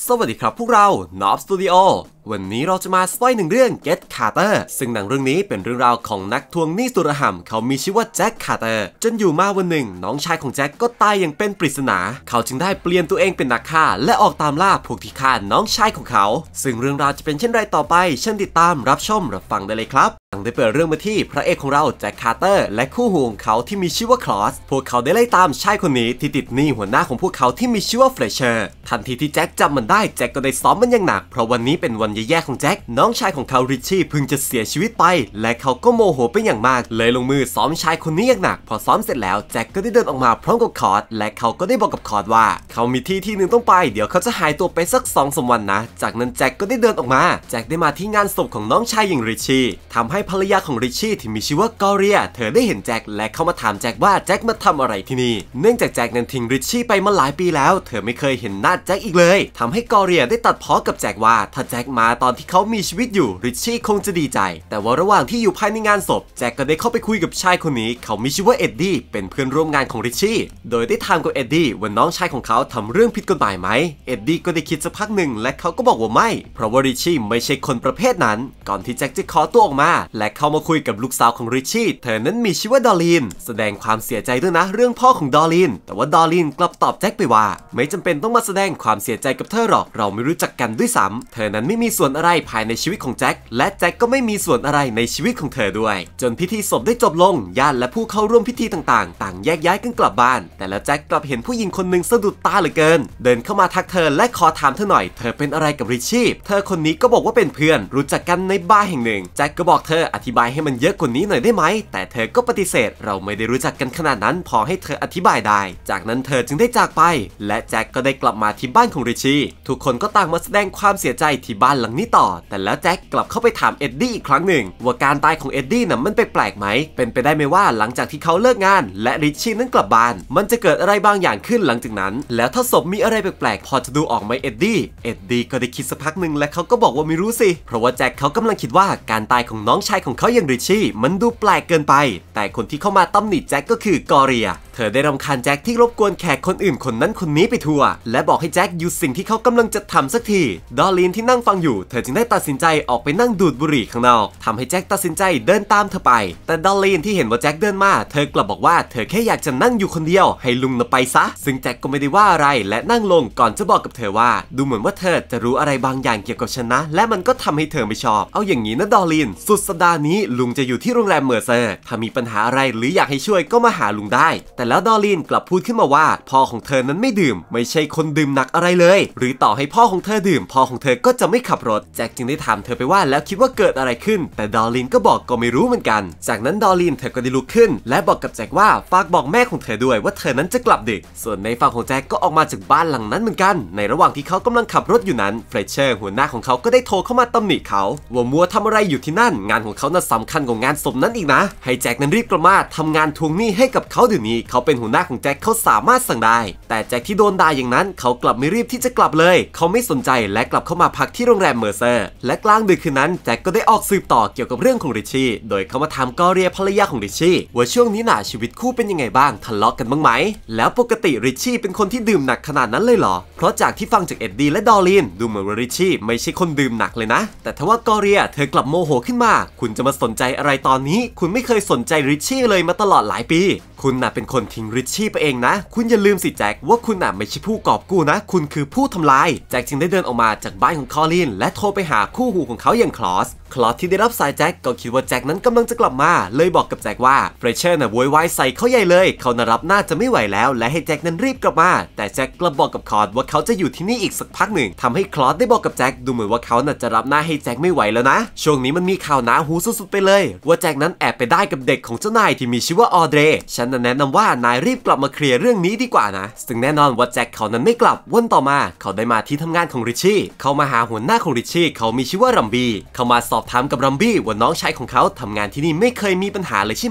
สวัสดีครับพวกเรา Nob Studio วันนี้เราจะมาสปอยหนึ่งเรื่อง Get Carter ซึ่งหนังเรื่องนี้เป็นเรื่องราวของนักทวงหนี้สุรหัมเขามีชื่อว่าแจ็คคาร์เตอร์จนอยู่มาวันหนึ่งน้องชายของแจ็คก็ตายอย่างเป็นปริศนาเขาจึงได้เปลี่ยนตัวเองเป็นนักฆ่าและออกตามล่าพวกที่ฆ่าน้องชายของเขาซึ่งเรื่องราวจะเป็นเช่นไรต่อไปเชิญติดตามรับชมรับฟังได้เลยครับหลังได้เปิดเรื่องมาที่พระเอกของเราแจ็คคาร์เตอร์และคู่หูของเขาที่มีชื่อว่าคลอสพวกเขาได้ไล่ตามชายคนนี้ที่ติดหนี้หัวหน้าของพวกเขาที่มีชื่อว่าเฟลเชอร์ทันทีที่แจ็คจำมันได้แจ็คก็ได้ซ้อมมันอย่างหนักเพราะวันนี้เป็นวันแย่ๆของแจ็คน้องชายของเขาริชชี่เพิ่งจะเสียชีวิตไปและเขาก็โมโหเป็นอย่างมากเลยลงมือซ้อมชายคนนี้อย่างหนักพอซ้อมเสร็จแล้วแจ็คก็ได้เดินออกมาพร้อมกับคอร์ดและเขาก็ได้บอกกับคอร์ดว่าเขามีที่หนึ่งต้องไปเดี๋ยวเขาจะหายตัวไปสัก2-3 วันนะจากนั้นแจ็คก็ได้เดินออกมาแจ็คได้มาที่งานศพของน้องชายอย่างริชชี่ทำให้ภรรยาของริชชี่ที่มีชื่อว่ากอเรียเธอได้เห็นแจ็คและเข้ามาถามแจ็คว่าแจ็คมาทำอะไรที่นี่เนื่องจากแจ็คนั้นทิ้งริชชี่ไปมาหลายปีแล้วเธอไม่เคยเห็นหน้าแจ็คอีกเลยทำให้กอเรียได้ตัดพ้อกับแจ็คว่าถ้าแจ็คมาตอนที่เขามีชีวิตอยู่ริชชี่คงจะดีใจแต่ว่าระหว่างที่อยู่ภายในงานศพแจ็คก็ได้เข้าไปคุยกับชายคนนี้เขามีชื่อว่าเอ็ดดี้เป็นเพื่อนร่วมงานของริชชี่โดยได้ถามกับเอ็ดดี้ว่าน้องชายของเขาทำเรื่องผิดกฎหมายไหมเอ็ดดี้ก็ได้คิดสักพักหนึ่งและเขาก็บอกว่าไม่เพราะว่าริชชี่ไม่ใช่คนประเภทนั้นก่อนที่แจ็คจะขอตัวออกมาและเข้ามาคุยกับลูกสาวของริชชี่เธอนั้นมีชื่อว่าดอลลีนแสดงความเสียใจด้วยนะเรื่องพ่อของดอลลีนแต่ว่าดอลลีนกลับตอบแจ็คไปว่าไม่จำเป็นต้องมาแสดงความเสียใจกับเธอหรอกเราไม่รู้จักกันด้วยซ้ำเธอนั้นไม่มีส่วนอะไรภายในชีวิตของแจ็คและแจ็คก็ไม่มีส่วนอะไรในชีวิตของเธอด้วยจนพิธีศพได้จบลงญาติและผู้เข้าร่วมพิธีต่างแยกย้ายกันกลับบ้านแต่แล้วแจ็คกลับเห็นผู้หญิงคนหนึ่งสะดุดตาเหลือเกินเดินเข้ามาทักเธอและขอถามเธอหน่อยเธอเป็นอะไรกับริชชี่เธอคนนี้ก็บอกว่าเป็นเพื่อนรู้จักกันในบาร์แห่งหนึ่งแจ็คก็บอกเธออธิบายให้มันเยอะกว่านี้หน่อยได้ไหมแต่เธอก็ปฏิเสธเราไม่ได้รู้จักกันขนาดนั้นพอให้เธออธิบายได้จากนั้นเธอจึงได้จากไปและแจ็คก็ได้กลับมาที่บ้านของริชชี่ทุกคนก็ต่างมาแสดงความเสียใจที่บ้านหลังนี้ต่อแต่แล้วแจ็คกลับเข้าไปถามเอ็ดดี้อีกครั้งหนึ่งว่าการตายของเอ็ดดี้น่ะมันแปลกๆไหมเป็นไปได้ไหมว่าหลังจากที่เขาเลิกงานและริชชี่นั้นกลับบ้านมันจะเกิดอะไรบางอย่างขึ้นหลังจากนั้นแล้วถ้าศพมีอะไรแปลกๆพอจะดูออกไหมเอ็ดดี้ก็ได้คิดสักพักหนึ่งและเขาก็บอกว่าไม่รู้สิเพราะว่าแจ็คเขากำลังคิดว่าการตายของน้องชายของเขาอย่างริชชี่มันดูแปลกเกินไปแต่คนที่เข้ามาตำหนิแจ็คก็คือกอเรียเธอได้รำคาญแจ็คที่รบกวนแขกคนอื่นคนนั้นคนนี้ไปทั่วและบอกให้แจ็คหยุดสิ่งที่เขากำลังจะทำสักทีดอลลีนที่นั่งฟังอยู่เธอจึงได้ตัดสินใจออกไปนั่งดูดบุหรี่ข้างนอกทำให้แจ็คตัดสินใจเดินตามเธอไปแต่ดอลลีนที่เห็นว่าแจ็คเดินมาเธอกลับบอกว่าเธอแค่อยากจะนั่งอยู่คนเดียวให้ลุงน่ะไปซะซึ่งแจ็คก็ไม่ได้ว่าอะไรและนั่งลงก่อนจะบอกกับเธอว่าดูเหมือนว่าเธอจะรู้อะไรบางอย่างเกี่ยวกับฉันนะและมันก็ทำให้เธอไม่ชอบเอาอย่างนี้นะดอลลีนสุดสัปดาห์นี้ลุงจะอยู่ที่โรงแรมเมอร์เซอร์ถ้ามีปัญหาอะไรหรืออยากให้ช่วยก็มาหาลุงได้แต่แล้วดอลลีนกลับพูดขึ้นมาว่าพ่อของเธอนั้นไม่ดื่มไม่ใช่คนดื่มหนักอะไรเลยหรือต่อให้พ่อของเธอดื่มพ่อของเธอก็จะไม่ขับรถแจ็คจึงได้ถามเธอไปว่าแล้วคิดว่าเกิดอะไรขึ้นแต่ดอลลีนก็บอกก็ไม่รู้เหมือนกันจากนั้นดอลลีนเธอก็ได้ลุกขึ้นและบอกกับแจ็คว่าฝากบอกแม่ของเธอด้วยว่าเธอนั้นจะกลับดึกส่วนในฝั่งของแจ็คก็ออกมาจากบ้านหลังนั้นเหมือนกันในระหว่างที่เขากำลังขับรถอยู่นั้นเฟรเชอร์หัวหน้าของเขาก็ได้โทรเข้ามาตำหนิเขาว่ามัวทำอะไรอยู่ที่นั่นงานของเขาน่ะสำคัญกว่างานศพนั้นอีกนะให้แจ็คนั้นรีบกลับมาทำงานทวงหนี้ให้กับเขาเดี๋ยวนี้เขาเป็นหัวหน้าของแจ็คเขาสามารถสั่งได้แต่แจ็คที่โดนด่าอย่างนั้นเขากลับไม่รีบที่จะกลับเลยเขาไม่สนใจและกลับเข้ามาพักที่โรงแรมเมอร์เซอร์และกลางดึกคืนนั้นแจ็คก็ได้ออกสืบต่อเกี่ยวกับเรื่องของริชชี่โดยเขามาถามกอเรียภรรยาของริชชี่ว่าช่วงนี้น่ะชีวิตคู่เป็นยังไงบ้างทะเลาะกันบ้างไหมแล้วปกติริชชี่เป็นคนที่ดื่มหนักขนาดนั้นเลยเหรอเพราะจากที่ฟังจากเอ็ดดี้และดอลลีนดูเหมือนว่าริชชี่ไม่ใช่คนดื่มหนักเลยนะแต่ทว่ากอเรียเธอกลับโมโหขึ้นมาคุณจะมาสนใจอะไรตอนนี้คุณไม่เคยสนใจริชชี่เลยมาตลอดหลายปีคุณน่ะเป็นคนทิ้งริชชี่ไปเองนะคุณอย่าลืมสิแจ็คว่าคุณน่ะไม่ใช่ผู้กอบกู้นะคุณคือผู้ทำลายแจ็คจึงได้เดินออกมาจากบ้านของคอลินและโทรไปหาคู่หูของเขาอย่างคลอสที่ได้รับสายแจ็คก็คิดว่าแจ็คนั้นกำลังจะกลับมาเลยบอกกับแจ็คว่าเฟรเชอร์น่ะโวยวายใส่เขาใหญ่เลยเขาน่ะรับน่าจะไม่ไหวแล้วและให้แจ็คนั้นรีบกลับมาแต่แจ็คกลับบอกกับคลอสว่าเขาจะอยู่ที่นี่อีกสักพักหนึ่งทำให้คลอสได้บอกกับแจ็คดูเหมือนว่าเขาน่ะจะรับหน้าให้แจ็คไม่ไหวแล้วนะช่วงนี้มันมีข่าวหนาหูสุดๆไปเลยว่าแจ็คนั้นแอบไปได้กับเด็กของเจ้านายที่มีชื่อว่าออเดรฉันแนะนำว่านายรีบกลับมาเคลียร์เรื่องนี้ดีกว่านะซึ่งแน่นอนว่าแจ็คเขานั้นไม่กลับวันต่อมาเขาได้มาที่ทำงานของริชชี่เขามาหาหัวหน้าของริชชี่เขามีชื่อว่ารัมบี้เขามาสอบถามกับรัมบี้ว่าน้องชายของเขาทำงานที่นี่ไม่เคยมีปัญหาเลยใช่ไหม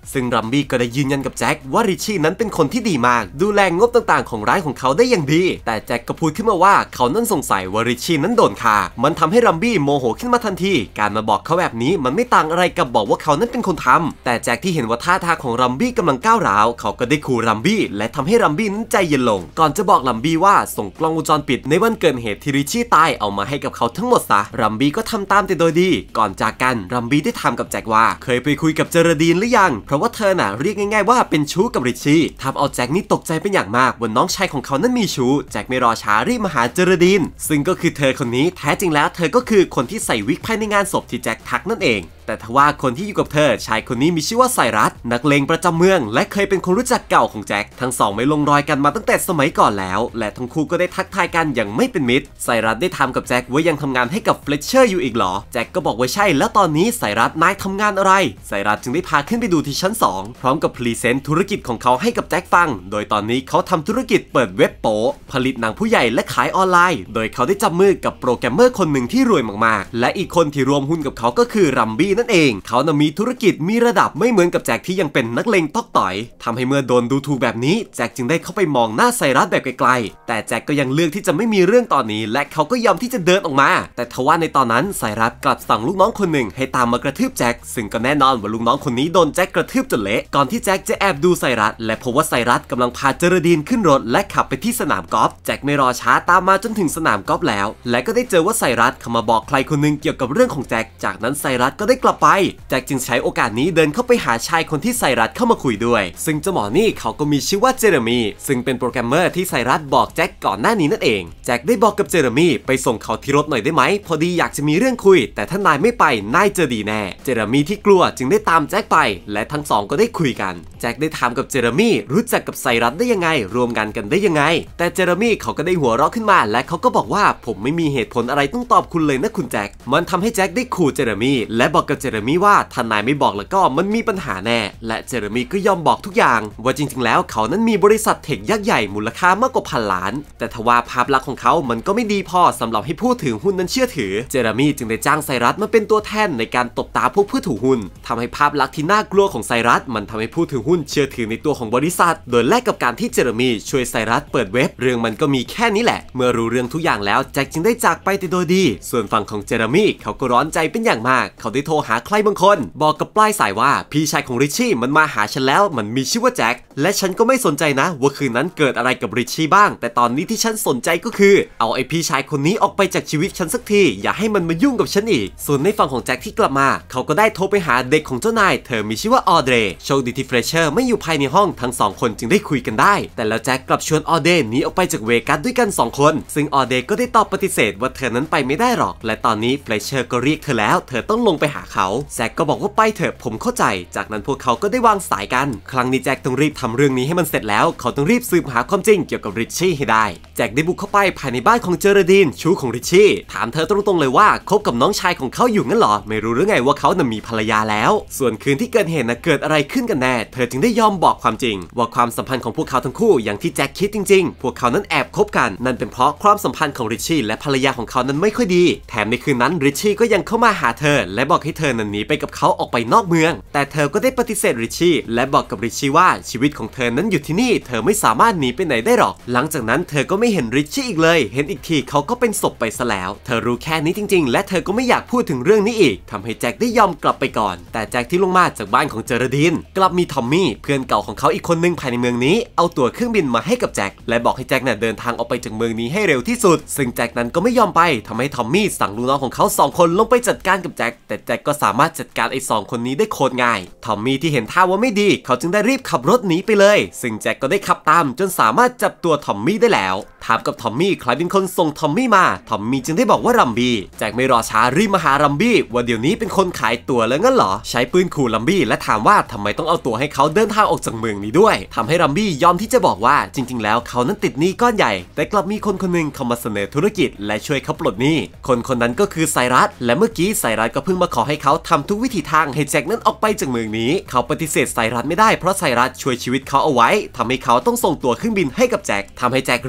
ซึ่งรัมบี้ก็ได้ยืนยันกับแจ็คว่าริชชี่นั้นเป็นคนที่ดีมากดูแลงบต่างๆของร้านของเขาได้อย่างดีแต่แจ็คก็พูดขึ้นมาว่าเขานั้นสงสัยว่าริชชี่นั้นโดนฆ่ามันทำให้รัมบี้โมโหขึ้นมาทันทีการมาบอกเขาแบบนี้มันไม่ต่างอะไรกับบอกว่าเขานั้นเป็นคนทำแต่แจ็คที่เห็นว่าท่าทางของรัมบี้กำลังก้าวร้าวเขาก็ได้ขู่รัมบี้และทำให้รัมบี้นั้นใจเย็นลงก่อนจะบอกรัมบี้ว่าส่งกล้องวงจรปิดในวันเกิดเหตุที่ริชชี่ตายเอามาให้กับเขาทั้งหมดซะรัมบี้ก็ทำตามแต่โดยดีก่อนจากกันรัมบี้ได้ถามกับแจ็คว่าเคยไปคุยกับเจอร์ดีนหรือยังเพราะว่าเธอน่ะเรียกง่ายๆว่าเป็นชู้กับริชชี่ทำเอาแจ็คนี่ตกใจเป็นอย่างมากว่าน้องชายของเขานั้นมีชู้แจ็คไม่รอช้ารีบมาหาเจอร์ดีนซึ่งก็คือเธอคนนี้แท้จริงแล้วเธอก็คือคนที่ใส่วิกภายในงานศพที่แจ็คทักนั่นเองแต่ทว่าคนที่อยู่กับเธอชายคนนี้มีชื่อว่าไซรัสนักเลงประจำเมืองและเคยเป็นคนรู้จักเก่าของแจ็คทั้งสองไม่ลงรอยกันมาตั้งแต่สมัยก่อนแล้วและทั้งคู่ก็ได้ทักทายกันอย่างไม่เป็นมิตรไซรัสได้ถามกับแจ็คว่ายังทำงานให้กับเฟลเชอร์อยู่อีกหรอแจ็คก็บอกว่าใช่แล้วตอนนี้ไซรัสนายทำงานอะไรไซรัสจึงได้พาขึ้นไปดูที่ชั้น2พร้อมกับพรีเซนต์ธุรกิจของเขาให้กับแจ็คฟังโดยตอนนี้เขาทำธุรกิจเปิดเว็บโป๊ผลิตหนังผู้ใหญ่และขายออนไลน์โดยเขาได้จับมือกับโปรแกรมเมอร์คนหนึ่งที่รวยมากๆและอีกคนที่รวมหุ้นกับเขาก็คือรัมบี้นั่นเองเขามีธุรกิจมีระดับไม่เหมือนกับแจ็คที่ยังเป็นนักเลงตอกต่อยทำให้เมื่อโดนดูถูกแบบนี้แจ็คจึงได้เข้าไปมองหน้าไซรัสแบบไกลๆแต่แจ็คก็ยังเลือกที่จะไม่มีเรื่องตอนนี้และเขาก็ยอมที่จะเดินออกมาแต่ทว่าในตอนนั้นไซรัสกลับสั่งลูกน้องคนหนึ่งให้ตามมากระทืบแจ็คซึ่งก็แน่นอนว่าลูกน้องคนนี้โดนแจ็คกระทืบจนเละก่อนที่แจ็คจะแอบดูไซรัสและพบว่าไซรัสกำลังพาเจอร์ดีนขึ้นรถและขับไปที่สนามกอล์ฟแจ็คไม่รอช้าตามมาจนถึงสนามกอล์ฟแล้วและก็ได้เจอว่าไซรัสเข้ามาบอกใครคนนึงเกี่ยวกับเรื่องของแจ็คจากนั้นไซรัสก็ได้กลับไปแจ็คจึงใช้โอกาสนี้เดินเข้าไปหาชายคนที่ไซรัสเข้ามาคุยด้วยซึ่งเจ้าหมอนี่เขาก็มีชื่อว่าเจเรมีซึ่งเป็นโปรแกรมเมอร์ที่ไซรัสบอกแจ็คก่อนหน้านี้นั่นเองแจ็คได้บอกกับเจเรมีไปส่งเขาที่รถหน่อยได้ไหมพอดีอยากจะมีเรื่องคุยแต่ถ้านายไม่ไปนายจะดีแน่เจเรมีที่กลัวจึงได้ตามแจ็คไปและทั้งสองก็ได้คุยกันแจ็คได้ถามกับเจเรมีรู้จักกับไซรัสได้ยังไงรวมกันได้ยังไงแต่เจเรมีเขาก็ได้หัวเราะขึ้นมาและเขาก็บอกว่าผมไม่มีเหตุผลอะไรต้องตอบคุณเลยนะคุณแจ็คมันทำให้แจ็คได้ขู่เจเรมีและบอกกับเจเรมีว่าถ้านายไม่บอกแล้วก็มันมีปัญหาแน่และเจเรมีก็ยอมบอกทุกอย่างว่าจริงๆแล้วเขานั้นมีบริษัทเทคยักษ์ใหญ่มูลค่ามากกว่า1,000 ล้านแต่ทว่าภาพลักษณ์ของเขามันก็ไม่ดีพอสำหรับให้ผู้ถือหุ้นนั้นเชื่อถือเจเรมีจึงได้จ้างไซรัสมาเป็นตัวแทนในการตบตาพวกผู้ถือหุ้นทำให้ภาพลักษณ์ที่น่ากลัวของไซรัสมันทำให้ผู้ถือหุ้นเชื่อถือในตัวของบริษัทโดยแลกกับการที่เจเรมีช่วยไซรัสเปิดเว็บเรื่องมันก็มีแค่นี้แหละเมื่อรู้เรื่องทุกอย่างแล้วแจ็คจึงได้จากไปแต่โดยดีส่วนฝั่งของเจเรมีเขาก็ร้อนใจเป็นอย่างมากเขาได้โทรหาใครบางคนบอกกับปลายสายว่าพี่ชายของริชชี่มันมาหาฉันแล้วมันมีชื่อว่าแจ็คและฉันก็ไม่สนใจนะว่าคืนนั้นเกิดอะไรกับริชชี่บ้างแต่ตอนนี้ที่ฉันสนใจก็คือเอาไอพี่ชายคนนี้ออกไปจากชีวิตฉันสักทีอย่าให้มันมายุ่งกับฉันอีกส่วนในฝั่งของแจ็คที่กลับมาเขาก็ได้โทรไปหาเด็กของเจ้านายเธอมีชื่อว่าออเดรโชคดีที่เฟรเชอร์ไม่อยู่ภายในห้องทั้ง2คนจึงได้คุยกันได้แต่แล้วแจ็คกลับชวนออเดรหนีออกไปจากเวกัสด้วยกัน2คนซึ่งออเดรก็ได้ตอบปฏิเสธว่าเธอนั้นไปไม่ได้หรอกและตอนนี้เฟรเชอร์ก็เรียกเธอแล้วเธอต้องลงไปหาเขาแจ็คก็บอกว่าไปเถอะผมเข้าใจจากนั้นพวกเขาก็ได้วางสายกันครั้งนี้แจ็คต้องรีบทำเรื่องนี้ให้มันเสร็จแล้วเขาต้องรีบสืบหาความจริงเกี่ยวกับริชชี่ให้ได้แจ็คได้บุกเข้าไปภายในบ้านของเจอร์ดีนชู้ของริชชี่ถามเธอตรงๆเลยว่าคบกับน้องชายของเขาอยู่งั้นหรอไม่รู้หรือไงว่าเขาน่ะมีภรรยาแล้วส่วนคืนที่เกิดเหตุน่ะเกิดอะไรขึ้นกันแน่เธอจึงได้ยอมบอกความจริงว่าความสัมพันธ์ของพวกเขาทั้งคู่อย่างที่แจ็คคิดจริงๆพวกเขานั้นแอบคบกันนั่นเป็นเพราะความสัมพันธ์ของริชชี่และภรรยาของเขานั้นไม่ค่อยดีแถมในคืนนั้นริชชี่ก็ยังเข้ามาหาเธอและบอกให้เธอนั้นหนีไปกับเขาออกไปนอกเมืองแต่เธอก็ได้ปฏิเสธริชชี่และบอกกับริชชี่ว่าชีวิตของเธอนั้นอยู่ที่นี่เธอไม่สามารถหนีไปไหนได้หรอกหลังจากนั้นเธอก็ไม่เห็นริชชี่อีกเลยเห็นอีกทีเขาก็เป็นศพไปซะแล้วเธอรู้แค่นี้จริงๆและเธอก็ไม่อยากพูดถึงเรื่องนี้อีกทำให้แจ็คได้ยอมกลับไปก่อนแต่แจ็คที่ลงมาจากบ้านของเจอร์ดีนกลับมีทอมมี่เพื่อนเก่าของเขาอีกคนนึงภายในเมืองนี้เอาตั๋วเครื่องบินมาให้กับแจ็คและบอกให้แจ็คเนี่ยเดินทางออกไปจากเมืองนี้ให้เร็วที่สุดซึ่งแจ็คนั้นก็ไม่ยอมไปทำให้ทอมมี่สั่งลูกน้องของเขา2คนลงไปจัดการกับแจ็คแต่แจ็คก็สามารถจัดการไอ้2คนนี้ได้โคตรง่ายทอมมี่ที่เห็นท่าว่าไม่ดีเขาจึงได้รีบขับรถหนีไปเลยซึ่งแจ็คก็ได้ขับตามจนสามารถจับตัวทอมมี่ได้แล้วถามกับทอมมี่ใครเป็นคนส่งทอมมี่มาทอมมี่จึงได้บอกว่ารัมบี้แจ็คไม่รอช้ารีบมาหารัมบี้ว่าเดี๋ยวนี้เป็นคนขายตั๋วแล้วงั้นเหรอใช้ปืนขู่รัมบี้และถามว่าทำไมต้องเอาตั๋วให้เขาเดินทางออกจากเมืองนี้ด้วยทำให้รัมบี้ยอมที่จะบอกว่าจริงๆแล้วเขานั้นติดหนี้ก้อนใหญ่แต่กลับมีคนคนหนึ่งเข้ามาเสนอธุรกิจและช่วยเขาปลดหนี้คนนั้นก็คือไซรัสและเมื่อกี้ไซรัสก็เพิ่งมาขอให้เขาทำทุกวิถีทางให้แจ็คนั้นออกไปจากเมืองนี้เขาปฏิเสธไซรัสไม่ได้เพราะไซรัสช่วยชีวิตเขาเอาไว้ทำให้เขาต้องส่งตั๋วเครื่องบินให้กับแจ็คทำให้แจ็ครีบไปหา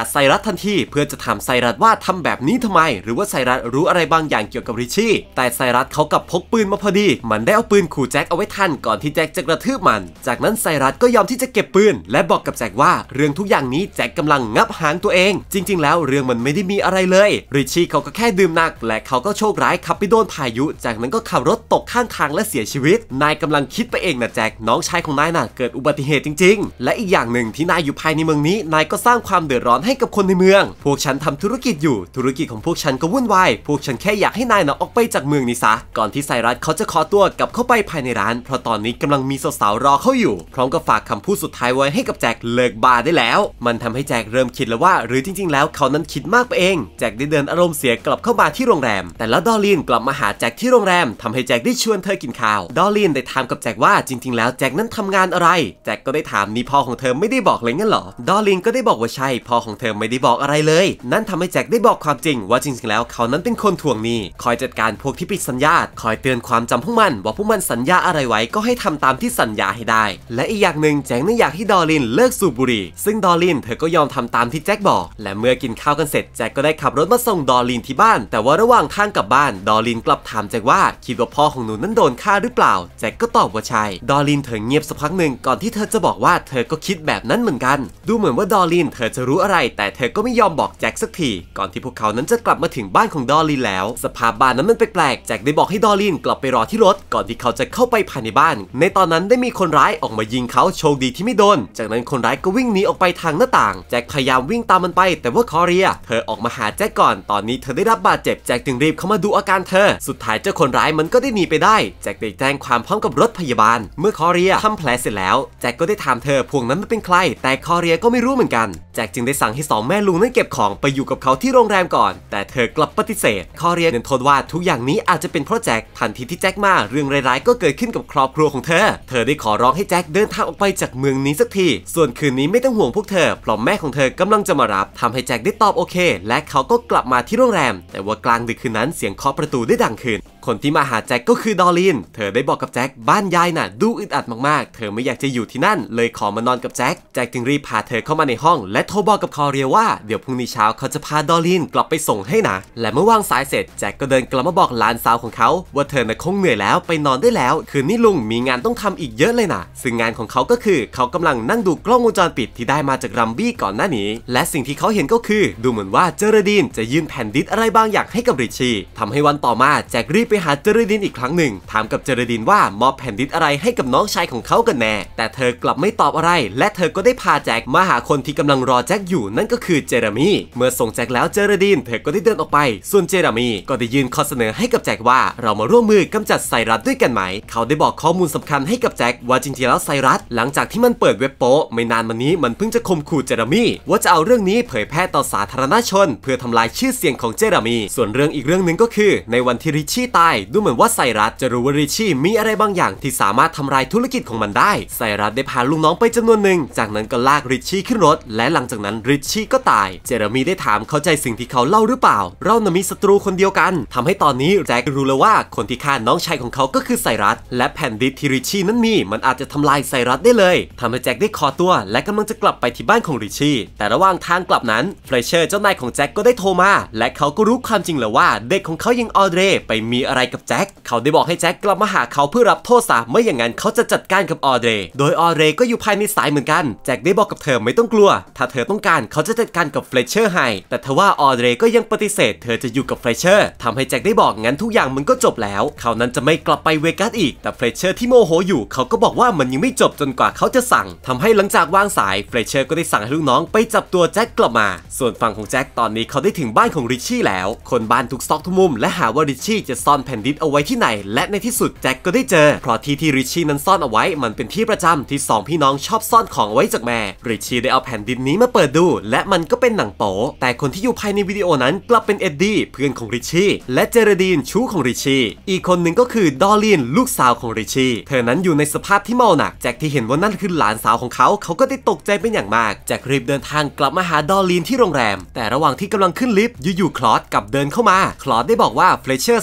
ไซรัสทันทีเพื่อจะถามไซรัสว่าทำแบบนี้ทำไมหรือว่าไซรัสรู้อะไรบางอย่างเกี่ยวกับริชชี่แต่ไซรัสเขากลับพกปืนมาพอดีมันได้เอาปืนขู่แจ็คเอาไว้ทันก่อนที่แจ็คจะกระทืบมันจากนั้นไซรัสก็ยอมที่จะเก็บปืนและบอกกับแจ็คว่าเรื่องทุกอย่างนี้แจ็คกำลังงับหางตัวเองจริงๆแล้วเรื่องมันไม่ได้มีอะไรเลยริชชี่เขาก็แค่ดื่มหนักและเขาก็โชคร้ายขับไปโดนพายุจากนั้นก็ขับรถตกข้างทางและเสียชีวิตนายกำลังคิดไปเองนะแจ็คน้องชายของนายน่ะเกิดอุบัติเหตุจริงๆและอีกอย่างหนึ่งที่นายอยู่ภายในเมืองนี้นายก็สร้างความเดือดร้อนให้กับคนในเมืองพวกฉันทำธุรกิจอยู่ธุรกิจของพวกฉันก็วุ่นวายพวกฉันแค่อยากให้นายน่ะออกไปจากเมืองนี้ซะก่อนที่ไซรัสเขาจะขอตัวกลับเข้าไปภายในร้านเพราะตอนนี้กำลังมีสาวๆรอเขาอยู่พร้อมกับฝากคำพูดสุดท้ายไว้ให้กับแจ็คเลิกบาได้แล้วมันทำให้แจ็คเริ่มคิดแล้วว่าหรือจริงๆแล้วเขานั้นคิดมากไปเองแจ็คได้เดินอารมณ์เสียกลับเข้ามาที่โรงแรมแต่แล้วดอลลินกลับมาหาแจ็คที่โรงแรมทำให้แจ็คได้ชวนเธอกินข้าวดอลลินได้ถามกับแจ็คว่าจริงๆแล้วแจ็คนั้นทำงานอะไรแจ็คก็ได้ถามนี่พ่อของเธอไม่ได้บอกเลยงั้นเหรอดอลลินก็ได้บอกว่าใช่พ่อของเธอไม่ได้บอกอะไรเลยนั่นทำให้แจ็คได้บอกความจริงว่าจริงๆแล้วเขานั้นเป็นคนทวงหนี้คอยจัดการพวกที่ผิดสัญญาคอยเตือนความจำพวกมันว่าพวกมันสัญญาอะไรไว้ก็ให้ทำตามที่สัญญาให้ได้และอีกอย่างหนึ่งแจ็คนั้นอยากให้ดอลลินเลิกสูบบุหรี่ซึ่งดอลลินเธอก็ยอมทำตามที่แจ็คบอกและเมื่อกินข้าวกันเสร็จแจ็คก็ได้ขับรถมาส่งดอลลินที่บ้านแต่ว่าระหว่างทางกลับบ้านดอลลินกลับถามแจ็คว่าคิดว่าพ่อของหนูนั้นโดนฆ่าหรือเปล่าแจ็คก็ตอบว่าใช่ดอลลินเธอเงียบสักพักหนึ่งก่อนที่เธอจะบอกว่าเธอก็คิดแบบนั้นเหมือนกันดูเหมือนว่าดอลลินเธอจะรู้อะไรแต่เธอก็ไม่ยอมบอกแจ็คสักทีก่อนที่พวกเขานั้นจะกลับมาถึงบ้านของดอลลินแล้วสภาพบ้านนั้นมันแปลกๆแจ็คได้บอกให้ดอลลินกลับไปรอที่รถก่อนที่เขาจะเข้าไปภายในบ้านในตอนนั้นได้มีคนร้ายออกมายิงเขาโชคดีที่ไม่โดนจากนั้นคนร้ายก็วิ่งหนีออกไปทางหน้าต่างแจ็คพยายามวิ่งตามมันไปแต่ว่าคอเรียเธอออกมาหาแจ็คก่อนตอนนี้เธอได้รับบาดเจ็บแจ็คจึงรีบเข้ามาดูอาการเธอสุดท้ายเจ้าคนร้ายมันก็ได้หนีไปได้แจ็คได้แจ้งความพร้อมกับรถพยาบาลเมื่อคอเรียทำแผลเสร็จแล้วแจ็คก็ได้ถามเธอพวกนั้นมันเป็นใครแต่คอเรียก็ไม่รู้เหมือนกันแจ็คจึงได้สั่งให้สองแม่ลุงนั้นเก็บของไปอยู่กับเขาที่โรงแรมก่อนแต่เธอกลับปฏิเสธคอเรียนั้นโทษว่าทุกอย่างนี้อาจจะเป็นเพราะแจ็คทันทีที่แจ็คมาเรื่องร้ายๆก็เกิดขึ้นกับครอบครัวของเธอได้ขอร้องให้แจ็คเดินทางออกไปจากเมืองนี้สักทีส่วนคืนนี้ไม่ต้องห่วงพวกเธอเพราะแม่ของเธอกำลังจะมารับทำให้แจ็คได้ตอบโอเคและเขาก็กลับมาที่โรงแรมแต่ว่ากลางดึกคืนนั้นเสียงเคาะประตูได้ดังขึ้นคนที่มาหาแจ็คก็คือดอลลินเธอได้บอกกับแจ็คบ้านยายน่ะดูอึดอัดมากๆเธอไม่อยากจะอยู่ที่นั่นเลยขอมานอนกับแจ็คจึงรีบพาเธอเข้ามาในห้องและโทรบอกกับคอเรียว่าเดี๋ยวพรุ่งนี้เช้าเขาจะพาดอลลินกลับไปส่งให้นะและเมื่อวางสายเสร็จแจ็คก็เดินกลับมาบอกหลานสาวของเขาว่าเธอน่ะคงเหนื่อยแล้วไปนอนได้แล้วคืนนี้ลุงมีงานต้องทำอีกเยอะเลยนะซึ่งงานของเขาก็คือเขากำลังนั่งดูกล้องวงจรปิดที่ได้มาจากรัมบี้ก่อนหน้านี้และสิ่งที่เขาเห็นก็คือดูเหมือนว่าเจอร์ดีนจะยื่นแผ่นดิสอะไรบางอย่างให้กับริชชี่ทำให้วันต่อมาแจ็ครีบไปหาเจอร์ดีนอีกครั้งหนึ่งถามกับเจอร์ดีนว่ามอบแผ่นดิสอะไรให้กับน้องชายของเขากันแน่แต่เธอกลับไม่ตอบอะไรและเธอก็ได้พาแจ็คมาหาคนที่กำลังรอแจ็คอยู่นั่นก็คือเจเรมี่เมื่อส่งแจ็คแล้วเจอร์ดีนเธอก็ได้เดินออกไปส่วนเจเรมี่ก็ได้ยื่นข้อเสนอให้กับแจ็คว่าเรามาร่วมมือกำจัดไซรัสด้วยกันไหมเขาได้บอกข้อมูลสำคัญให้กับแจ็คว่าจริงๆแล้วไซรัสหลังจากที่มันเปิดเว็บโป๊ไม่นานมานี้มันเพิ่งจะข่มขู่เจเรมี่ว่าจะเอาเรื่องนี้เผยแพร่ต่อสาธารณชนเพื่อทำลายชื่อเสียงของเจเรมี่ส่วนเรื่องอีกเรื่องหนึ่งก็คือในวันที่ริชชี่ตายดูเหมือนว่าไซรัสจะรู้ว่าริชชี่มีอะไรบางอย่างที่สามารถทำลายธุรกิจของมันได้ไซรัสได้พาลูกน้องไปจำนวนหนึ่งจากนั้นก็ลากริชชี่ขึ้นรถและหลังจากนั้นริชชี่ก็ตายเจเรมี่ได้ถามเข้าใจสิ่งที่เขาเล่าหรือเปล่าเราน่ะมีศัตรูคนเดียวกันทำให้ตอนนี้แจ็ครู้แล้วว่าคนที่ฆ่าน้องชายของเขาก็คือไซรัสและแผ่นดิสที่ริชชี่นั้นมีมันอาจจะทำลายไซรัสได้เลยทำให้แจ็คได้ขอตัวและกำลังจะกลับไปที่บ้านของริชชี่แต่ระหว่างทางกลับนั้นเฟรเชอร์เจ้านายของแจ็คก็ได้โทรมาและเขาก็รู้ความจริงแล้วว่าเด็กของเขายังออเดรไปมีอะไรกับแจ็คเขาได้บอกให้แจ็คกลับมาหาเขาเพื่อรับโทษซะไม่อย่างนั้นเขาจะจัดการกับออเดรโดยออเดรก็อยู่ภายในสายเหมือนกันแจ็คได้บอกกับเธอไม่ต้องกลัวถ้าเธอต้องการเขาจะจัดการกับเฟรเชอร์ให้แต่ทว่าออเดรก็ยังปฏิเสธเธอจะอยู่กับเฟรเชอร์ทำให้แจ็คได้บอกงั้นทุกอย่างมันก็จบแล้วเขานั้นจะไม่กลับไปเวกัสอีกแต่เฟรเชอร์ที่โมโหอยู่เขาก็บอกว่ามันยังไม่จบจนกว่าเขาจะสั่งทำให้หลังจากวางสายเฟรเชอร์ก็ได้สั่งให้ลูกน้องไปจับตัวแจ็คกลับมาส่วนฝั่งของแจ็คตอนนี้เขาได้ถึงบ้านของริชชี่แล้วคนบ้านทุกซอกทุกมุมและหาว่าริชชี่จะซ่อนแผ่นดิสเอาไว้ที่ไหนและในที่สุดแจ็คก็ได้เจอเพราะที่ริชชี่นั้นซ่อนเอาไว้มันเป็นที่ประจำที่2พี่น้องชอบซ่อนของไว้จากแม่ริชชี่ได้เอาแผ่นดินนี้มาเปิดดูและมันก็เป็นหนังโป๊แต่คนที่อยู่ภายในวิดีโอนั้นกลับเป็นเอ็ดดี้เพื่อนของริชชี่และเจเรดีนชู้ของริชชี่อีกคนหนึ่งก็คือดอลลินลูกสาวของริชชี่เธอนั้นอยู่ในสภาพที่เมาหนักแจ็คที่เห็นว่านั่นคือหลานสาวของเขาก็ได้ตกใจเป็นอย่างมากแจ็ครีบเดินทางกลับมาหาดอลลินที่โรงแรมแต่ระหว่างที่กำลังขึ้นลิฟต์อยู่ๆคลอดกลับเดินเข้ามาคลอดได้บอกว่าเฟรเชอร์สั่งให้ฉัน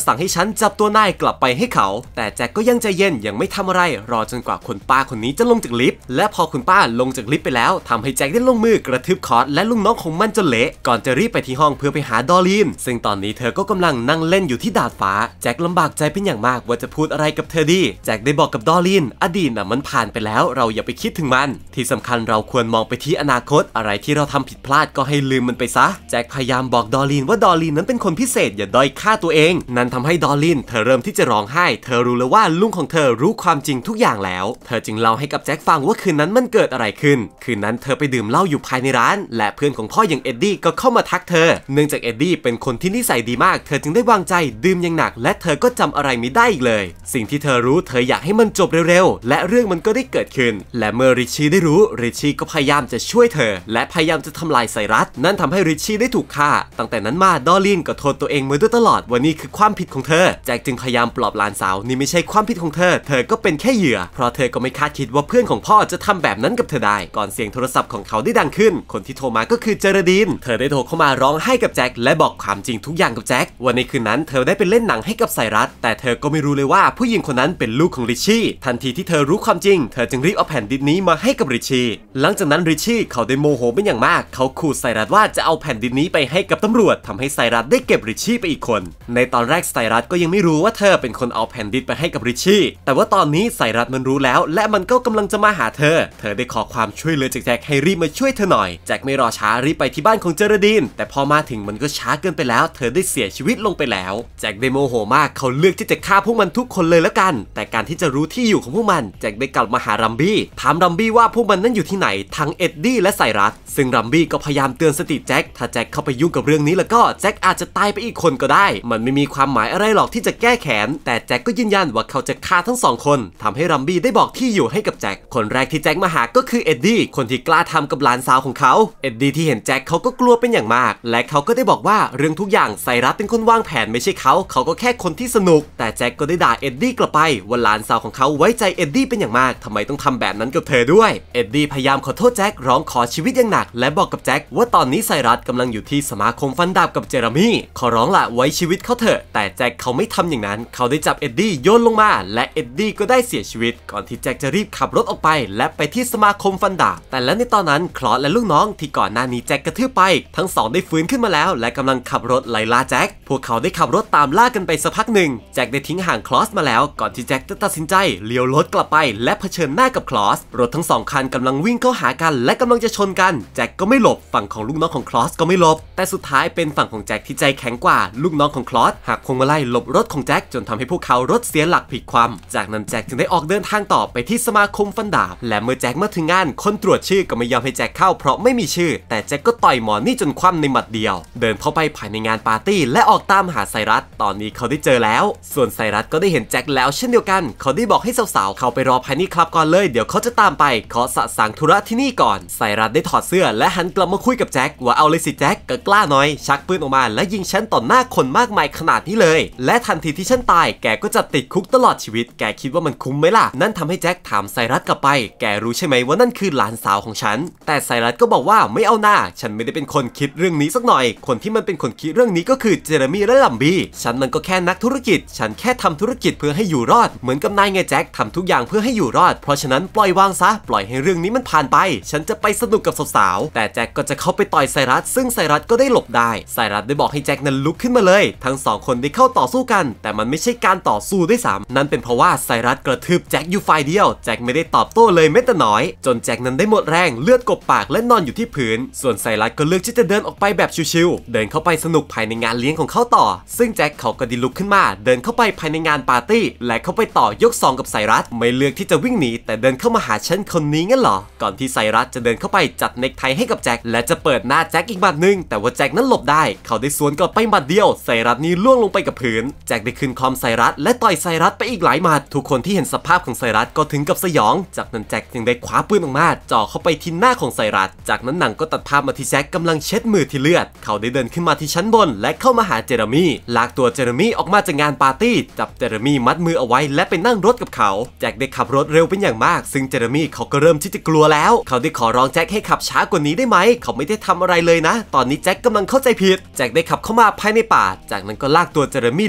จับตัวนายกลับไปให้เขาแต่แจ็คก็ยังใจเย็นยังไม่ทำอะไรรอจนกว่าคุณป้าคนนี้จะลงจากลิฟต์และพอคุณป้าลงจากลิฟต์ไปแล้วทำให้แจ็คได้ลงมือกระทืบคอร์สและลูกน้องของมันจนเละก่อนจะรีบไปที่ห้องเพื่อไปหาดอลลีนซึ่งตอนนี้เธอก็กำลังนั่งเล่นอยู่ที่ดาดฟ้าแจ็คลำบากใจเป็นอย่างมากว่าจะพูดอะไรกับเธอดีแจ็คได้บอกกับดอลลีนอดีตมันผ่านไปแล้วเราอย่าไปคิดถึงมันที่สำคัญเราควรมองไปที่อนาคตอะไรที่เราทำผิดพลาดก็ให้ลืมมันไปซะแจ็คพยายามบอกดอลลีนว่าดอลลีนนั้นเป็นคนพิเศษอย่าด้อยค่าตัวเองนั่นทำให้ดอลลีนเธอเริ่มที่จะร้องไห้เธอรู้แล้วว่าลุงของเธอรู้ความจริงทุกอย่างแล้วเธอจึงเล่าให้กับแจ็คฟังว่าคืนนั้นมันเกิดอะไรขึ้นคืนนั้นเธอไปดื่มเหล้าอยู่ภายในร้านและเพื่อนของพ่ออย่างเอ็ดดี้ก็เข้ามาทักเธอเนื่องจากเอ็ดดี้เป็นคนที่นิสัยดีมากเธอจึงได้วางใจดื่มอย่างหนักและเธอก็จำอะไรไม่ได้อีกเลยสิ่งที่เธอรู้เธออยากให้มันจบเร็วๆและเรื่องมันก็ได้เกิดขึ้นและเมื่อริชชี่ได้รู้ริชชี่ก็พยายามจะช่วยเธอและพยายามจะทำลายไซรัสนั่นทำให้ริชชี่ได้ถูกฆ่าตั้งแต่นั้นมาดอลลีนก็โทษตัวเองมาโดยตลอดว่านี่คือความผิดของเธอแจ็คจึงพยายามปลอบหลานสาวนี่ไม่ใช่ความผิดของเธอก็เป็นแค่เหยื่อเพราะเธอก็ไม่คาดคิดว่าเพื่อนของพ่อจะทำแบบนั้นกับเธอได้ก่อนเสียงโทรศัพท์ของเขาได้ดังขึ้นคนที่โทรมาก็คือเจอร์ดีนเธอได้โทรเข้ามาร้องไห้กับแจ็คและบอกความจริงทุกอย่างกับแจ็ควันในคืนนั้นเธอได้ไปเล่นหนังให้กับไซรัสแต่เธอก็ไม่รู้เลยว่าผู้หญิงคนนั้นเป็นลูกของริชชี่ทันทีที่เธอรู้ความจริงเธอจึงรีบเอาแผ่นดินนี้มาให้กับริชชี่หลังจากนั้นริชชี่เขาได้โมโหเป็นอย่างมากเขาขู่ไซรัสว่าจะเอาแผ่นดินนี้ไปให้กับตำรวจทำให้ไซรัสได้เก็บริชชี่ไปอีกคนในตอนแรกไซรัสก็ยังไม่รู้ว่าเธอเป็นคนเอาแผ่นดินไปให้กับริชชี่แต่ว่าตอนนี้ไซรัสมันรู้แล้วและมันก็กำลังจะมาหาเธอได้ขอความช่วยเหลือจากแจ็คให้รีบมาช่วยเธอหน่อยแจ็คไม่รอช้ารีบไปที่บ้านของเจอร์ดีนแต่พอมาถึงมันก็ช้าเกินไปแล้วเธอได้เสียชีวิตลงไปแล้วแจ็คได้โมโหมากเขาเลือกที่จะฆ่าพวกมันทุกคนเลยแล้วกันแต่การที่จะรู้ที่อยู่ของพวกมันแจ็คได้กลับมาหารัมบี้ถามรัมบี้ว่าพวกมันนั้นอยู่ที่ไหนทั้งเอ็ดดี้และไซรัสซึ่งรัมบี้ก็พยายามเตือนสติแจ็คถ้าแจ็คเข้าไปยุ่งกับเรื่องนี้แล้วก็แจ็คอาจจะตายไปอีกคนก็ได้มันไม่มีความหมายอะไรหรอกที่จะแก้แค้นแต่แจ็คก็ยืนยันว่าเขาจะฆ่าทั้งสองคนทำให้รัมบี้ได้บอกที่อยู่ให้กับแจ็คคนแรกที่แจ็คมาหาก็คือเอ็ดดี้คนที่กล้าทำกับหลานสาวของเขาเอ็ดดี้ที่เห็นแจ็คเขาก็กลัวเป็นอย่างมากและเขาก็ได้บอกว่าเรื่องทุกอย่างไซรัสเป็นคนวางแผนไม่ใช่เขาก็แค่คนที่สนุกแต่แจ็คก็ได้ด่าเอ็ดดี้กลับไปว่าหลานสาวของเขาไว้ใจเอ็ดดี้เป็นอย่างมากทำไมต้องทำแบบนั้นกับเธอด้วยเอ็ดดี้พยายามขอโทษแจ็คร้องขอชีวิตอย่างหนักและบอกกับแจ็คว่าตอนนี้ไซรัสกำลังอยู่ที่สมาคมฟันดาบกับเจอร์มี่ขอร้องละไว้ชีวิตเขาเถอะแต่แจ็คเขาไม่ทำอย่างนั้นเขาได้จับเอ็ดดี้โยนลงมาและเอ็ดดี้ก็ได้เสียชีวิตก่อนที่แจ็คจะรีบขับรถออกไปและไปที่สมาคมฟันดาบแต่แล้วในตอนนั้นคลอสและลูกน้องที่ก่อนหน้านี้แจ็คกระทืบไปทั้งสองได้ฟื้นขึ้นมาแล้วและกำลังขับรถไล่ล่าแจ็คพวกเขาได้ขับรถตามล่ากันไปสักพักหนึ่งแจ็คได้ทิ้งห่างคลอสมาแล้วก่อนที่แจ็คจะตัดสินใจเลี้ยวรถกลับไปและเผชิญหน้ากับคลอสรถทั้งสองคันกำลังวิ่งเข้าหากันและกำลังจะชนกันแจ็คก็ไม่หลบฝั่งของลูกน้องของคลอสก็ไม่หลบแต่สุดท้ายเป็นฝั่งของแจ็คที่ใจแข็งกว่าลูกน้องของคลอสหักพวงมาลัยหลบรถของแจ็คจนทำให้พวกเขารถเสียหลักพลิกคว่ำจากนั้นแจ็คจึงได้ออกเดินทางต่อไปที่สมาคมฟันดาบและเมื่อแจ็คมาถึงงานคนตรวจชื่อก็ไม่ยอมให้แจ็คเข้าเพราะไม่มีชื่อแต่แจ็คก็ต่อยหมอนี่จนคว่ำในหมัดเดียวเดินเข้าไปภายในงานปาร์ตี้และออกตามหาไซรัสตอนนี้เขาได้เจอแล้วส่วนไซรัสก็ได้เห็นแจ็คแล้วเช่นเดียวกันเขาได้บอกให้สาวๆเข้าไปรอภายในคลับก่อนเลยเดี๋ยวเขาจะตามไปขอสะสางธุระที่นี่ก่อนไซรัสได้ถอดเสื้อและหันกลับมาคุยกับแจ็คว่าเอาเลยสิแจ็คก็กล้าหน่อยชักปืนออกมาและยิงฉันต่อหน้าคนมากมายขนาดนี้เลยและทันทีที่ฉันตายแกก็จะติดคุกตลอดชีวิตแกคิดว่ามันคุ้มไหมล่ะนั่นทำให้แจ็คถามไซรัสกลับไปแกรู้ใช่ไหมว่านั่นคือหลานสาวของฉันแต่ไซรัสก็บอกว่าไม่เอาหน้าฉันไม่ได้เป็นคนคิดเรื่องนี้สักหน่อยคนที่มันเป็นคนคิดเรื่องนี้ก็คือเจอร์มี่และลัมบี้ฉันมันก็แค่นักธุรกิจฉันแค่ทำธุรกิจเพื่อให้อยู่รอดเหมือนกับนายไงแจ็คทำทุกอย่างเพื่อให้อยู่รอดเพราะฉะนั้นปล่อยวางซะปล่อยให้เรื่องนี้มันผ่านไปฉันจะไปสนุกกับสาวๆแต่แจ็คก็จะเข้าไปต่อยไซรัสซึ่งไซรัสก็ได้หลบได้ไซรัสได้บอกให้แจ็คนั้นลุกขึ้นมาเลยทั้งสองคนได้เข้าต่อสู้กันแต่มันไม่ใช่การต่อสู้ด้วยซ้ำนั่นเป็นเพราะว่าไซรัสกระทืบแจ็คอยู่ฝ่ายเดียวแจ็คไม่ได้ตอบโต้เลยแม้แต่น้อยจนแจ็คนั้นได้หมดแรงเลือดกบปากและนอนอยู่ที่พื้นส่วนไซรัสก็เลือกที่จะเดินออกไปแบบชิวๆเดินเข้าไปสนุกภายในงานเลี้ยงของเขาต่อซึ่งแจ็คเขาก็ได้ลุกขึ้นมาเดินเข้าไปภายในงานปาร์ตี้และเข้าไปต่อยกซองกับไซรัสไม่เลือกที่จะวิ่งหนีแต่เดินเข้ามาหาฉันคนนี้งั้นเหรอก่อนที่ไซรัสจะเดินเข้าไปจัดเน็กไทให้กับแจ็คและจะเปิดหน้าแจ็คอีกหมัดนึงแต่ว่าแจ็คนั้นหลบได้เขาได้สวนกลับไปหมัดเดียวไซรัสนี้ล่วงลงไปกับพื้นแจ็คได้ขึ้นคอมไซรัสและต่อยไซรัสไปอีกหลายหมัดทุกคนที่เห็นสภาพของไซรัสก็ถึงกับสยองจากนั้นแจ็คจึงได้คว้าปืนออกมาจ่อเข้าไปที่หน้าของไซรัสจากนั้นหนังก็ตัดภาพมาที่แจ็คกำลังเช็ดมือที่เลือดเขาได้เดินขึ้นมาที่ชั้นบนและเข้ามาหาเจอร์มี่ลากตัวเจอร์มี่ออกมาจากงานปาร์ตี้จับเจอร์มี่มัดมือเอาไว้และไปนั่งรถกับเขาแจ็คได้ขับรถเร็วเป็นอย่างมากซึ่งเจอร์มี่เขาก็เริ่มที่จะกลัวแล้วเขาได้ขอร้องแจ็คให้ขับช้ากว่านี้ได้ไหมเขาไม่ได้ทำอะไรเลยนะตอนนี้แจ็คกำลังเข้าใจผิดแจ็คได้ขับเข้ามาภายในป่าจากนั้นก็ลากตัวเจอร์มี่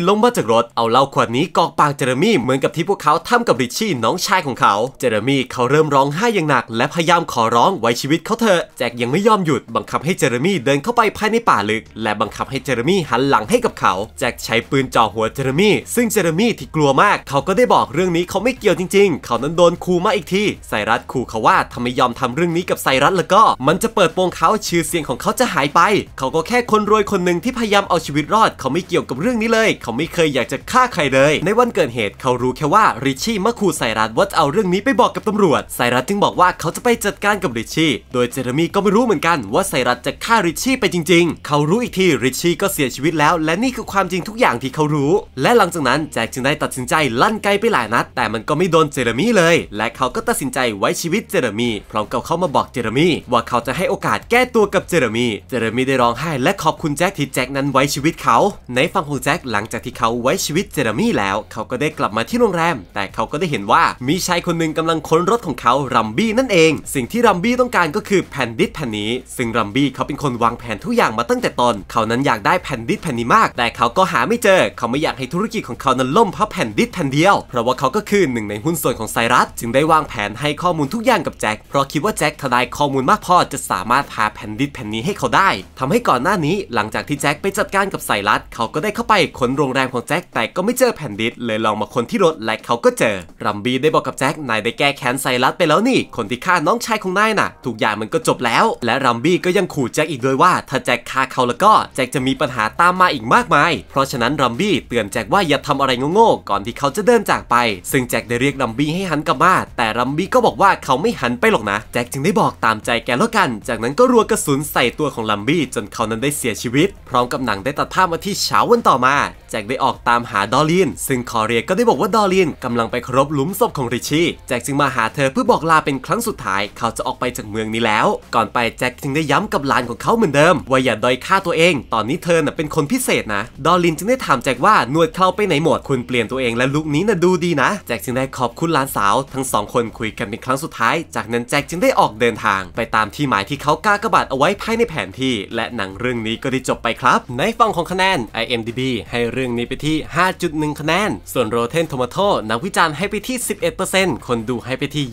ลงมาจากรถเอาเหล้าขวดนี้กอกปากเจอร์มี่เหมือนกับที่พวกเขาทำกับริชชี่น้องชายของเขาเจอร์มี่เขาเริ่มร้องไห้อย่างหนักและพยายามขอร้องไว้ชีวิตเขาเถอะแจ็คยังไม่ยอมหยุดบังคับให้เจอร์มี่เดินเข้าไปภายในป่าลึกและบังคับให้เจอร์มี่หันหลังให้กับเขาแจ็คใช้ปืนจ่อหัวเจอร์มี่ซึ่งเจอร์มี่ที่กลัวมากเขาก็ได้บอกเรื่องนี้เขาไม่เกี่ยวจริงๆเขานั้นโดนขู่มาอีกทีไซรัสขู่เขาว่าถ้าไม่ยอมทำเรื่องนี้กับไซรัสแล้วก็มันจะเปิดโปงเขาชื่อเสียงของเขาจะหายไปเขาก็แค่คนรวยคนหนึ่งที่พยายามเอาชีวิตรอดเขาไม่เกี่ยวกับเรื่องนี้เลยเขาไม่เคยอยากจะฆ่าใครเลยในวันเกิดเหตุเขารู้แค่ว่าริชชี่มาขู่ไซรัสว่าจะเอาเรื่องนี้ไปบอกกับตำรวจไซรัสจึงบอกว่าเขาจะไปจัดการกับริชชี่โดยเจอร์มี่ก็ไม่รู้เหมือนกันว่าไซรัสจะฆ่าริชชี่ไปจริงๆเขารู้อีกทีริชชี่ก็เสียชีวิตแล้วและนี่คือความจริงทุกอย่างที่เขารู้และหลังจากนั้นแจ็คจึงได้ตัดสินใจลั่นไกไปหลายนัดแต่มันก็ไม่โดนเจอร์มี่เลยและเขาก็ตัดสินใจไว้ชีวิตเจอร์มี่พร้อมกับเข้ามาบอกเจอร์มี่ว่าเขาจะให้โอกาสแก้ตัวกับเจอร์มี่ได้ร้องไห้และขอบคุณแจ็คที่แจ็คนั้นไว้ชีวิตเขาในฝั่งของแจ็คหลังจากที่เขาไว้ชีวิตเจอร์มี่แล้วเขาก็ได้กลับมาที่โรงแรมแต่เขาก็ได้เห็นว่ามีชายคนหนึ่งกำลังค้นรถของเขารัมบี้นั่นเองสิ่งที่รัมบี้ต้องการก็คือแผ่นดิสแผ่นนี้ซึ่งรัมบี้เขาเป็นคนวางแผนทุกอย่างมาตั้งแต่ต้นเขานั้นอยากได้แผ่นดิสแผ่นนี้มากแต่เขาก็หาไม่เจอเขาไม่อยากให้ธุรกิจของเขานั้นล่มเพราะแผ่นดิสแผ่นเดียวเพราะว่าเขาก็คือหนึ่งในหุ้นส่วนของไซรัสจึงได้วางแผนให้ข้อมูลทุกอย่างกับแจ็คเพราะคิดว่าแจ็คถ้าได้ข้อมูลมากพอจะสามารถพาแผ่นดิสแผ่นนี้ให้เขาได้ทำให้ก่อนหน้านี้หลังจากที่แจ็คไปจัดการกับไซรัสเขาก็ได้เข้าไปค้นโรงแรมของแจ็คแต่ก็ไม่เจอแผ่นดิสเลยลองมาค้นที่รถและเขาก็เจอรัมบี้ได้บอกกับแจ็คนายได้แก้แค้นไซรัสไปแล้วนี่คนที่ฆ่าน้องชายของนายน่ะทุกอย่างมันก็จบแล้วและรัมบี้ก็ยังขู่แจ็คอีกด้วยว่าถ้าแจ็คฆ่าเขาแล้วก็แจ็คจะมีปัญหาตามมาอีกมากมายเพราะฉะนั้นรัมบี้เตือนแจ็คว่าอย่าทำอะไรโง่ๆก่อนที่เขาจะเดินจากไปซึ่งแจ็คได้เรียกรัมบี้ให้หันกลับมาแต่รัมบี้ก็บอกว่าเขาไม่หันไปหรอกนะแจ็คจึงได้บอกตามใจแกแล้วกันจากนั้นก็รัวกระสุนใส่ตัวของรัมบี้จนเขานั้นได้เสียชีวิตพร้อมกับหนังได้ตัดภาพมาที่เช้าวันต่อมาแจ็คได้ออกตามหาดอลลีนซึ่งคอเรียก็ได้บอกว่าดอลลีนกำลังไปเคารพหลุมศพของริชชี่แจ็คจึงมาหาเธอเพื่อบอกลาเป็นครั้งสุดท้ายเขาจะออกไปจากเมืองนี้แล้วก่อนไปแจ็คจึงได้ย้ำกับหลานของเขาเหมือนเดิมว่าอย่าด้อยค่าตัวเองตอนนี้เธอน่ะเป็นคนพิเศษนะดอลลีนจึงได้ถามแจ็คว่าหนวดเคราไปไหนหมดคุณเปลี่ยนตัวเองและลุคนี้น่ะดูดีนะแจ็คจึงได้ขอบคุณหลานสาวทั้งสองคนคุยกันเป็นครั้งสุดท้ายจากนั้นแจ็คจึงได้ออกเดินทางไปตามที่หมายที่เขากากบาทเอาไว้ภายในแผนที่และหนังเรื่องนี้ก็ได้จบไปครับในฝั่งของคะแนน IMDb ให้เรื่องนี้ไปที่ 5.1 คะแนนส่วน Rotten Tomato นักวิจารณ์ให้ไปที่ 11% คนดูให้ไปที่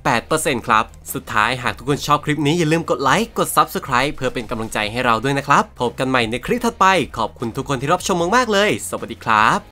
28% ครับสุดท้ายหากทุกคนชอบคลิปนี้อย่าลืมกดไลค์กด Subscribe เพื่อเป็นกำลังใจให้เราด้วยนะครับพบกันใหม่ในคลิปถัดไปขอบคุณทุกคนที่รับชมมากๆเลยสวัสดีครับ